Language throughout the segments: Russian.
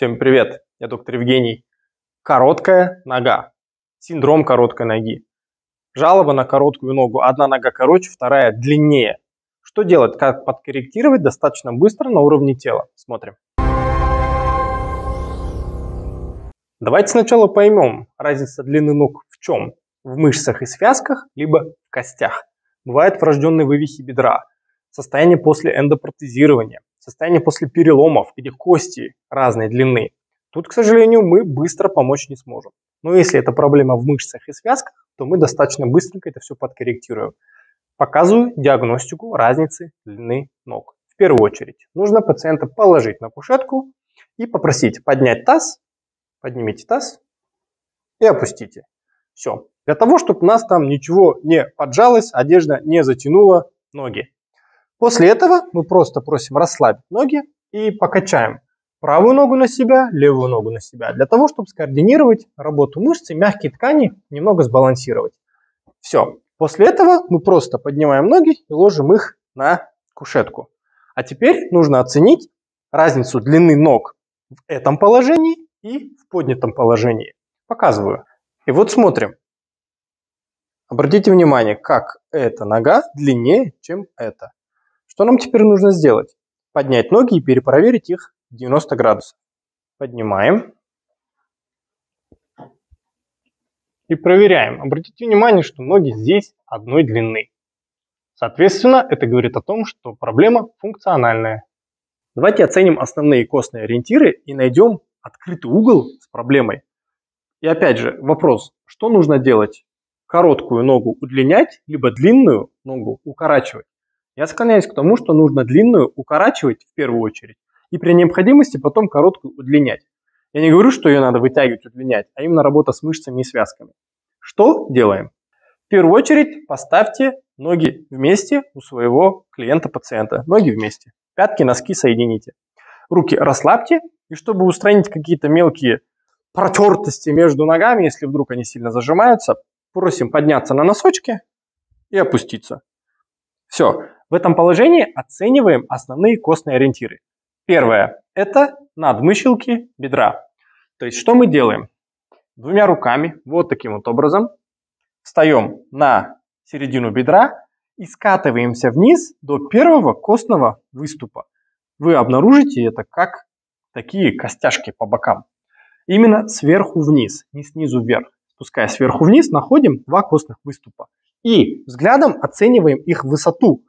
Всем привет, я доктор Евгений. Короткая нога, синдром короткой ноги. Жалоба на короткую ногу, одна нога короче, вторая длиннее. Что делать, как подкорректировать достаточно быстро на уровне тела? Смотрим. Давайте сначала поймем, разница длины ног в чем? В мышцах и связках, либо в костях. Бывают врожденные вывихи бедра, состояние после эндопротезирования, состояние после переломов, где кости разной длины. Тут, к сожалению, мы быстро помочь не сможем. Но если это проблема в мышцах и связках, то мы достаточно быстренько это все подкорректируем. Показываю диагностику разницы длины ног. В первую очередь нужно пациента положить на кушетку и попросить поднять таз. Поднимите таз и опустите. Все. Для того, чтобы у нас там ничего не поджалось, одежда не затянула ноги. После этого мы просто просим расслабить ноги и покачаем правую ногу на себя, левую ногу на себя, для того, чтобы скоординировать работу мышц и мягкие ткани немного сбалансировать. Все. После этого мы просто поднимаем ноги и ложим их на кушетку. А теперь нужно оценить разницу длины ног в этом положении и в поднятом положении. Показываю. И вот смотрим. Обратите внимание, как эта нога длиннее, чем эта. Что нам теперь нужно сделать? Поднять ноги и перепроверить их 90 градусов. Поднимаем. И проверяем. Обратите внимание, что ноги здесь одной длины. Соответственно, это говорит о том, что проблема функциональная. Давайте оценим основные костные ориентиры и найдем открытый угол с проблемой. И опять же вопрос, что нужно делать? Короткую ногу удлинять, либо длинную ногу укорачивать? Я склоняюсь к тому, что нужно длинную укорачивать в первую очередь и при необходимости потом короткую удлинять. Я не говорю, что ее надо вытягивать, удлинять, а именно работа с мышцами и связками. Что делаем? В первую очередь поставьте ноги вместе у своего клиента-пациента. Ноги вместе. Пятки, носки соедините. Руки расслабьте. И чтобы устранить какие-то мелкие протертости между ногами, если вдруг они сильно зажимаются, просим подняться на носочки и опуститься. Все. В этом положении оцениваем основные костные ориентиры. Первое – это надмыщелки бедра. То есть что мы делаем? Двумя руками, вот таким вот образом, встаем на середину бедра и скатываемся вниз до первого костного выступа. Вы обнаружите это как такие костяшки по бокам. Именно сверху вниз, не снизу вверх. Спускаясь сверху вниз, находим два костных выступа. И взглядом оцениваем их высоту.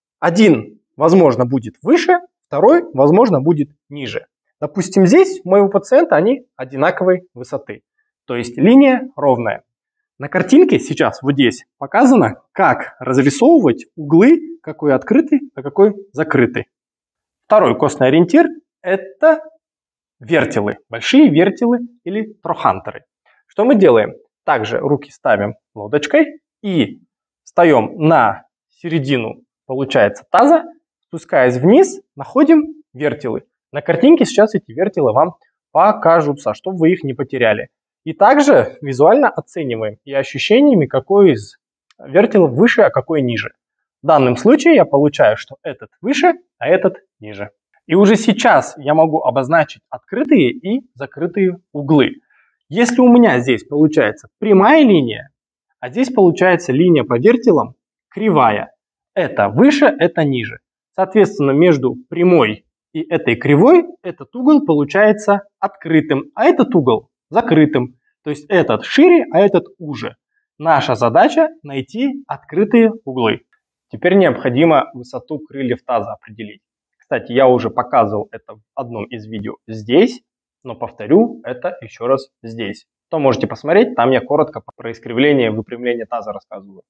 Один, возможно, будет выше, второй, возможно, будет ниже. Допустим, здесь у моего пациента они одинаковой высоты. То есть линия ровная. На картинке сейчас вот здесь показано, как разрисовывать углы, какой открытый, а какой закрытый. Второй костный ориентир – это вертелы, большие вертелы или трохантеры. Что мы делаем? Также руки ставим лодочкой и встаем на середину, получается, таза, спускаясь вниз, находим вертелы. На картинке сейчас эти вертелы вам покажутся, чтобы вы их не потеряли. И также визуально оцениваем и ощущениями, какой из вертелов выше, а какой ниже. В данном случае я получаю, что этот выше, а этот ниже. И уже сейчас я могу обозначить открытые и закрытые углы. Если у меня здесь получается прямая линия, а здесь получается линия по вертелам кривая. Это выше, это ниже. Соответственно, между прямой и этой кривой этот угол получается открытым, а этот угол закрытым. То есть этот шире, а этот уже. Наша задача найти открытые углы. Теперь необходимо высоту крыльев таза определить. Кстати, я уже показывал это в одном из видео здесь, но повторю это еще раз здесь. То можете посмотреть, там я коротко про искривление, выпрямление таза рассказываю.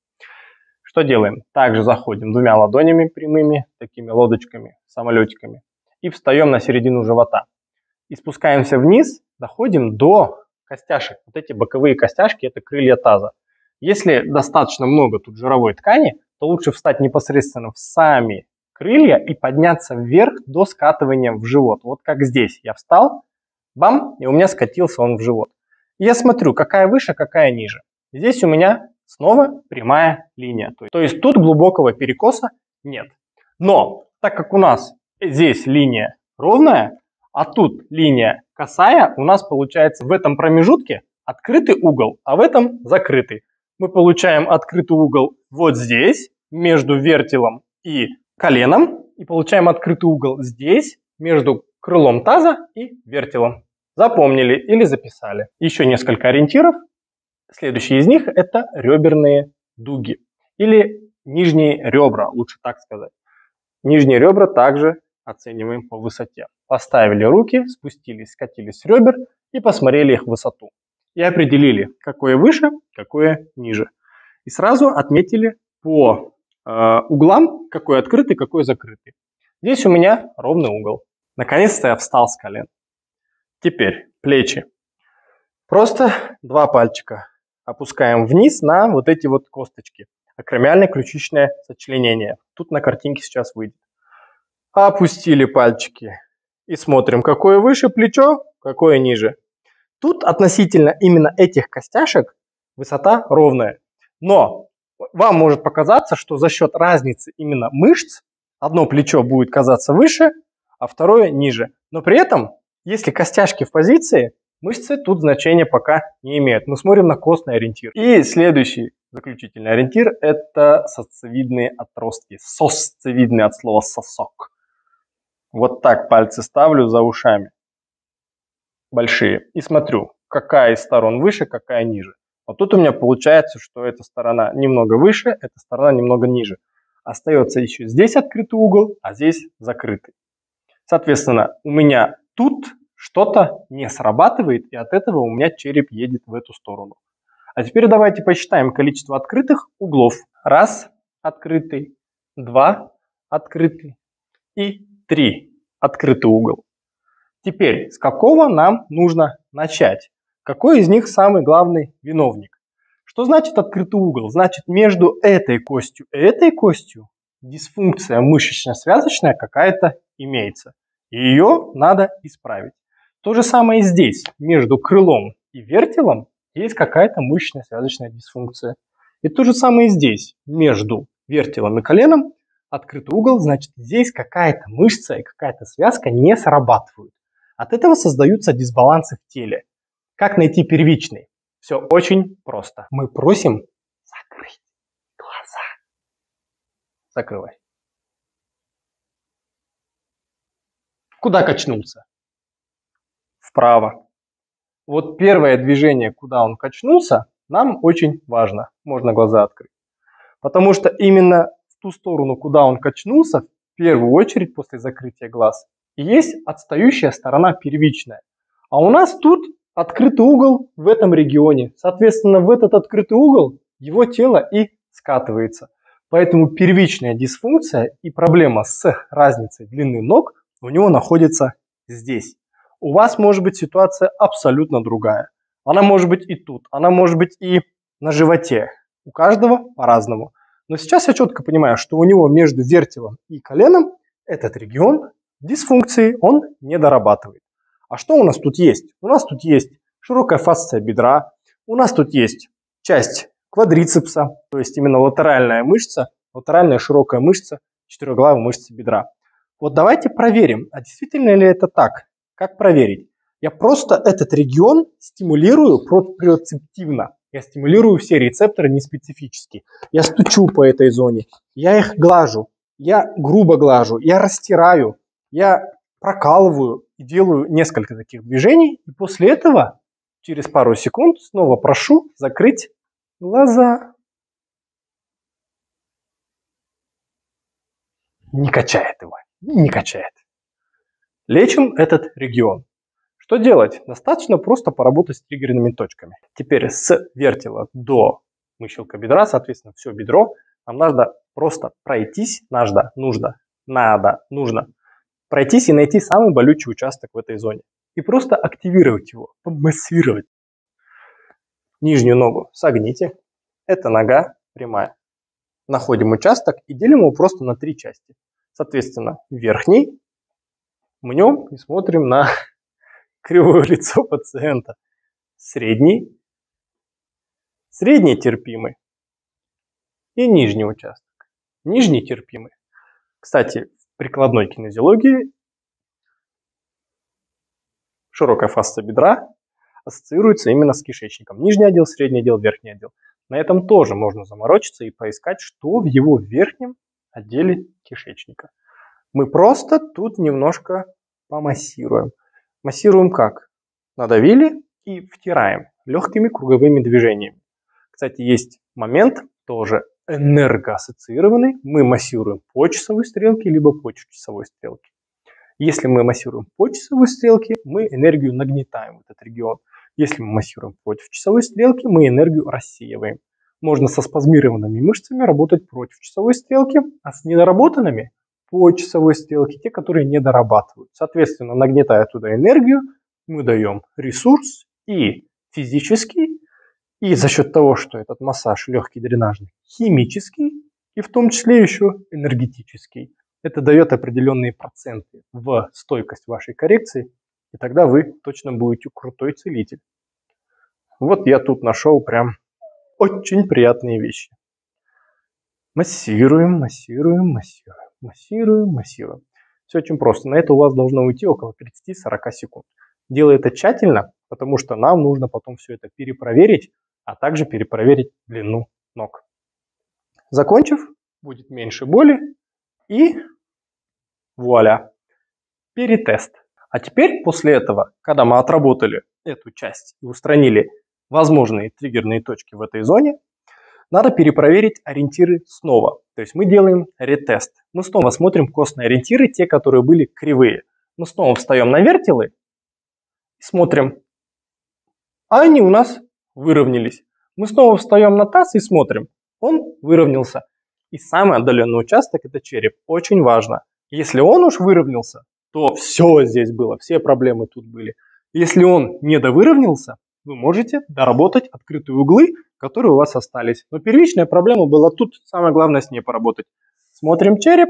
Что делаем? Также заходим двумя ладонями прямыми, такими лодочками, самолетиками, и встаем на середину живота. И спускаемся вниз, доходим до костяшек. Вот эти боковые костяшки – это крылья таза. Если достаточно много тут жировой ткани, то лучше встать непосредственно в сами крылья и подняться вверх до скатывания в живот. Вот как здесь я встал, бам, и у меня скатился он в живот. И я смотрю, какая выше, какая ниже. Здесь у меня снова прямая линия. То есть тут глубокого перекоса нет. Но так как у нас здесь линия ровная, а тут линия косая у нас получается в этом промежутке открытый угол, а в этом закрытый. Мы получаем открытый угол вот здесь, между вертелом и коленом, и получаем открытый угол здесь, между крылом таза и вертелом. Запомнили или записали. Еще несколько ориентиров. Следующий из них это реберные дуги или нижние ребра, лучше так сказать. Нижние ребра также оцениваем по высоте. Поставили руки, спустились, скатились с ребер и посмотрели их высоту. И определили, какое выше, какое ниже. И сразу отметили по углам, какой открытый, какой закрытый. Здесь у меня ровный угол. Наконец-то я встал с колен. Теперь плечи. Просто два пальчика опускаем вниз на вот эти вот косточки. Акромиальное ключичное сочленение. Тут на картинке сейчас выйдет. Опустили пальчики и смотрим, какое выше плечо, какое ниже. Тут относительно именно этих костяшек высота ровная. Но вам может показаться, что за счет разницы именно мышц одно плечо будет казаться выше, а второе ниже. Но при этом, если костяшки в позиции, мышцы тут значения пока не имеют. Мы смотрим на костный ориентир. И следующий заключительный ориентир – это сосцевидные отростки. Сосцевидные от слова сосок. Вот так пальцы ставлю за ушами. Большие. И смотрю, какая из сторон выше, какая ниже. Вот тут у меня получается, что эта сторона немного выше, эта сторона немного ниже. Остается еще здесь открытый угол, а здесь закрытый. Соответственно, у меня тут что-то не срабатывает, и от этого у меня череп едет в эту сторону. А теперь давайте посчитаем количество открытых углов. 1 открытый, 2 открытый и 3 открытый угол. Теперь, с какого нам нужно начать? Какой из них самый главный виновник? Что значит открытый угол? Значит, между этой костью и этой костью дисфункция мышечно-связочная какая-то имеется. И ее надо исправить. То же самое и здесь. Между крылом и вертелом есть какая-то мышечно-связочная дисфункция. И то же самое и здесь. Между вертелом и коленом открытый угол, значит, здесь какая-то мышца и какая-то связка не срабатывают. От этого создаются дисбалансы в теле. Как найти первичный? Все очень просто. Мы просим закрыть глаза. Закрывай. Куда качнулся? Вправо. Вот первое движение, куда он качнулся, нам очень важно. Можно глаза открыть. Потому что именно в ту сторону, куда он качнулся, в первую очередь после закрытия глаз, есть отстающая сторона первичная. А у нас тут открытый угол в этом регионе. Соответственно, в этот открытый угол его тело и скатывается. Поэтому первичная дисфункция и проблема с разницей длины ног у него находится здесь. У вас может быть ситуация абсолютно другая. Она может быть и тут, она может быть и на животе. У каждого по-разному. Но сейчас я четко понимаю, что у него между вертелом и коленом этот регион дисфункции он не дорабатывает. А что у нас тут есть? У нас тут есть широкая фасция бедра, у нас тут есть часть квадрицепса, то есть именно латеральная мышца, латеральная широкая мышца, четырехглавая мышца бедра. Вот давайте проверим, а действительно ли это так? Как проверить? Я просто этот регион стимулирую проприоцептивно. Я стимулирую все рецепторы неспецифически. Я стучу по этой зоне, я их глажу, я грубо глажу, я растираю, я прокалываю и делаю несколько таких движений. И после этого через пару секунд снова прошу закрыть глаза. Не качает его, не качает. Лечим этот регион. Что делать? Достаточно просто поработать с триггерными точками. Теперь с вертела до мыщелка бедра, соответственно, все бедро, нам надо просто пройтись, нужно пройтись и найти самый болючий участок в этой зоне. И просто активировать его, помассировать. Нижнюю ногу согните. Это нога прямая. Находим участок и делим его просто на 3 части. Соответственно, верхний мнем и смотрим на кривое лицо пациента. Средний терпимый и нижний участок. Нижний терпимый. Кстати, в прикладной кинезиологии широкая фасция бедра ассоциируется именно с кишечником. Нижний отдел, средний отдел, верхний отдел. На этом тоже можно заморочиться и поискать, что в его верхнем отделе кишечника. Мы просто тут немножко помассируем. Массируем как? Надавили и втираем легкими круговыми движениями. Кстати, есть момент тоже энергоассоциированный. Мы массируем по часовой стрелке, либо по часовой стрелке. Если мы массируем по часовой стрелке, мы энергию нагнетаем в этот регион. Если мы массируем против часовой стрелки, мы энергию рассеиваем. Можно со спазмированными мышцами работать против часовой стрелки, а с недоработанными по часовой стрелке, те, которые не дорабатывают. Соответственно, нагнетая туда энергию, мы даем ресурс и физический, и за счет того, что этот массаж легкий, дренажный, химический, и в том числе еще энергетический. Это дает определенные проценты в стойкость вашей коррекции, и тогда вы точно будете крутой целитель. Вот я тут нашел прям очень приятные вещи. Массируем, массируем, массируем, массируем, массируем. Все очень просто. На это у вас должно уйти около 30-40 секунд. Делай это тщательно, потому что нам нужно потом все это перепроверить, а также перепроверить длину ног. Закончив, будет меньше боли и вуаля, перетест. А теперь после этого, когда мы отработали эту часть и устранили возможные триггерные точки в этой зоне, надо перепроверить ориентиры снова. То есть мы делаем ретест. Мы снова смотрим костные ориентиры, те, которые были кривые. Мы снова встаем на вертелы и смотрим, а они у нас выровнялись. Мы снова встаем на таз и смотрим, он выровнялся. И самый отдаленный участок – это череп. Очень важно. Если он уж выровнялся, то все здесь было, все проблемы тут были. Если он недовыровнялся, вы можете доработать открытые углы, которые у вас остались. Но первичная проблема была тут, самое главное с ней поработать. Смотрим череп.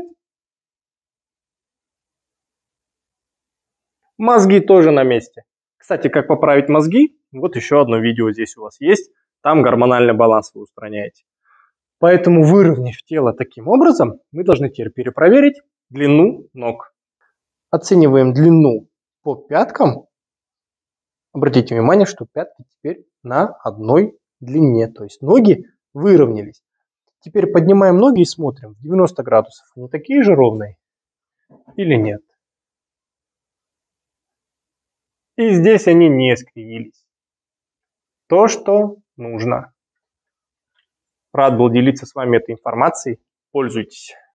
Мозги тоже на месте. Кстати, как поправить мозги, вот еще одно видео здесь у вас есть. Там гормональный баланс вы устраняете. Поэтому, выровняв тело таким образом, мы должны теперь перепроверить длину ног. Оцениваем длину по пяткам. Обратите внимание, что пятки теперь на одной длине, то есть ноги выровнялись. Теперь поднимаем ноги и смотрим, в 90 градусов они такие же ровные или нет. И здесь они не скривились. То, что нужно. Рад был делиться с вами этой информацией. Пользуйтесь.